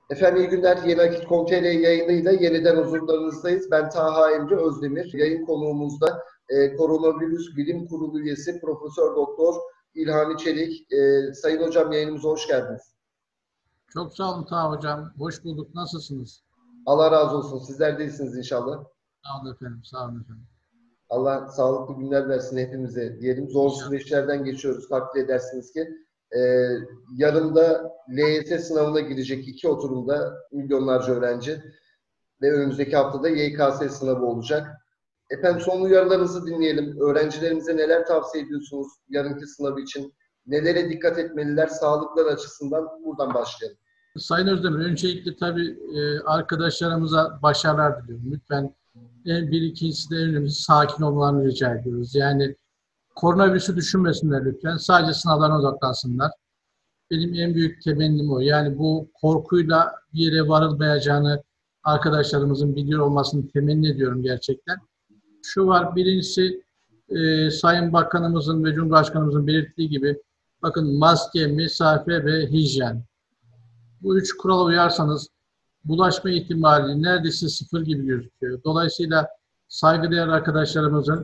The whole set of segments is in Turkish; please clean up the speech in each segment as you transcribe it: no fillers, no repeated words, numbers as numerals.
Efendim iyi günler. Yeni Akit.com.tr yayınıyla yeniden huzurlarınızdayız. Ben Taha Emre Özdemir. Yayın konuğumuzda Koronavirüs Bilim Kurulu üyesi Profesör Doktor İlhami Çelik. Sayın Hocam yayınımıza hoş geldiniz. Çok sağ olun Taha Hocam. Hoş bulduk. Nasılsınız? Allah razı olsun. Sizler de iyisiniz inşallah. Sağ olun efendim. Sağ olun efendim. Allah sağlıklı günler versin hepimize diyelim. Zor İnşallah. süreçlerden geçiyoruz. Takdir edersiniz ki. Yarın da LYS sınavına girecek iki oturumda milyonlarca öğrenci ve önümüzdeki haftada YKS sınavı olacak. Efendim son uyarılarınızı dinleyelim. Öğrencilerimize neler tavsiye ediyorsunuz yarınki sınav için? Nelere dikkat etmeliler sağlıkları açısından? Buradan başlayalım. Sayın Özdemir, öncelikle tabii arkadaşlarımıza başarılar diliyorum. Lütfen bir ikincisi de en önemlisi sakin olmalarını rica ediyoruz. Yani koronavirüsü düşünmesinler lütfen. Sadece sınavlarına odaklansınlar. Benim en büyük temennim o. Yani bu korkuyla bir yere varılmayacağını arkadaşlarımızın biliyor olmasını temenni ediyorum gerçekten. Şu var, birincisi Sayın Bakanımızın ve Cumhurbaşkanımızın belirttiği gibi bakın maske, mesafe ve hijyen. Bu üç kurala uyarsanız bulaşma ihtimali neredeyse sıfır gibi gözüküyor. Dolayısıyla saygıdeğer arkadaşlarımızın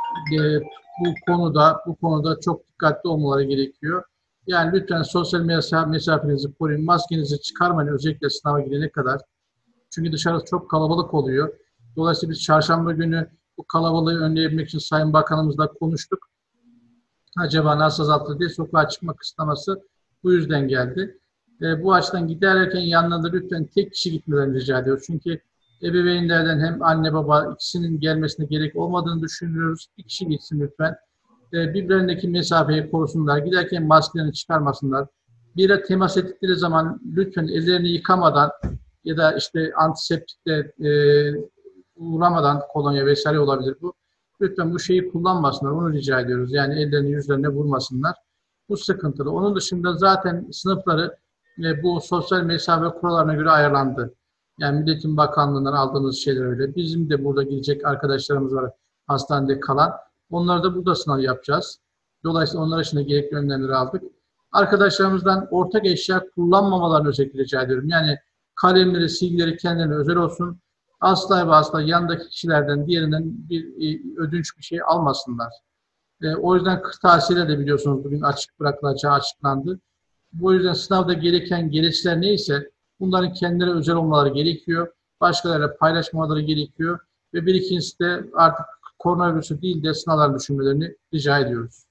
bu konuda çok dikkatli olmaları gerekiyor. Yani lütfen sosyal mesafenizi koruyun, maskenizi çıkarmayın özellikle sınava gidene kadar. Çünkü dışarısı çok kalabalık oluyor. Dolayısıyla biz çarşamba günü bu kalabalığı önleyebilmek için Sayın Bakanımızla konuştuk. Acaba nasıl azaltır diye sokağa çıkma kısıtlaması bu yüzden geldi. Bu açıdan giderken yanlarında lütfen tek kişi gitmelerini rica ediyoruz. Çünkü ebeveynlerden hem anne baba ikisinin gelmesine gerek olmadığını düşünüyoruz. Bir kişi gitsin lütfen. Birbirlerindeki mesafeyi korusunlar. Giderken maskelerini çıkarmasınlar. Bir yere temas ettikleri zaman lütfen ellerini yıkamadan ya da işte antiseptikle uğramadan kolonya vesaire olabilir bu. Lütfen bu şeyi kullanmasınlar. Onu rica ediyoruz. Yani ellerini yüzlerine vurmasınlar. Bu sıkıntılı. Onun dışında zaten sınıfları bu sosyal mesafe kurallarına göre ayarlandı. Yani Milli Eğitim Bakanlığı'ndan aldığımız şeyler öyle. Bizim de burada gidecek arkadaşlarımız var hastanede kalan. Onları da burada sınav yapacağız. Dolayısıyla onlar için de gerekli önlemleri aldık. Arkadaşlarımızdan ortak eşya kullanmamalarını özellikle rica ediyorum. Yani kalemleri, silgileri kendilerine özel olsun. Asla ve asla yanındaki kişilerden, diğerinden bir ödünç bir şey almasınlar. O yüzden kırtasiyeler de biliyorsunuz bugün açık bırakılacağı açıklandı. Bu yüzden sınavda gereken gereçler neyse bunların kendileri özel olmaları gerekiyor. Başkalarıyla paylaşmaları gerekiyor. Ve bir ikincisi de artık koronavirüsü değil de sınavlar düşünmelerini rica ediyoruz.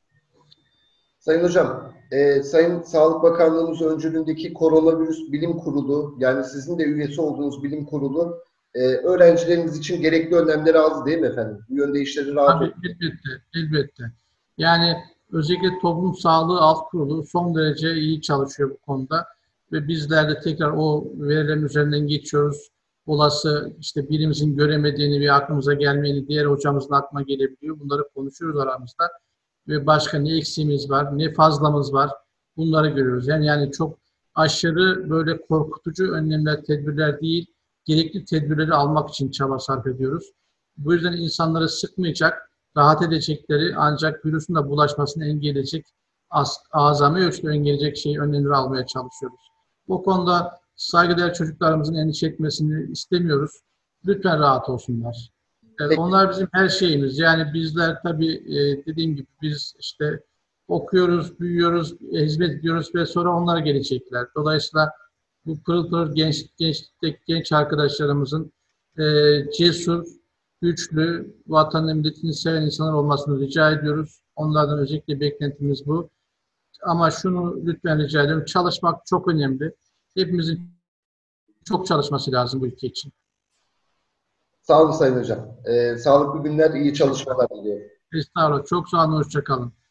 Sayın Hocam, Sayın Sağlık Bakanlığımız öncülüğündeki Koronavirüs Bilim Kurulu, yani sizin de üyesi olduğunuz bilim kurulu, öğrencilerimiz için gerekli önlemleri aldı değil mi efendim? Bu yönde işleri rahat Tabii oldu. elbette. Yani özellikle Toplum Sağlığı Alt Kurulu son derece iyi çalışıyor bu konuda. Ve bizler de tekrar o verilerin üzerinden geçiyoruz. Olası işte birimizin göremediğini ve aklımıza gelmeyeni diğer hocamızın aklına gelebiliyor. Bunları konuşuyoruz aramızda. Ve başka ne eksiğimiz var, ne fazlamız var. Bunları görüyoruz. Yani çok aşırı böyle korkutucu önlemler, tedbirler değil, gerekli tedbirleri almak için çaba sarf ediyoruz. Bu yüzden insanları sıkmayacak, rahat edecekleri ancak virüsün de bulaşmasını engelleyecek, azami ölçüde engelleyecek önlemleri almaya çalışıyoruz. Bu konuda saygıdeğer çocuklarımızın endişe etmesini istemiyoruz. Lütfen rahat olsunlar. Peki, Onlar bizim her şeyimiz. Yani bizler tabii dediğim gibi biz işte okuyoruz, büyüyoruz, hizmet ediyoruz ve sonra onlara gelecekler. Dolayısıyla bu pırıl pırıl genç arkadaşlarımızın cesur, güçlü, vatanını, milletini seven insanlar olmasını rica ediyoruz. Onlardan özellikle beklentimiz bu. Ama şunu lütfen rica ediyorum, çalışmak çok önemli. Hepimizin çok çalışması lazım bu ülke için. sağ olun Sayın Hocam. Sağlıklı günler, iyi çalışmalar diliyorum. Estağfurullah. Çok sağ olun, hoşça kalın.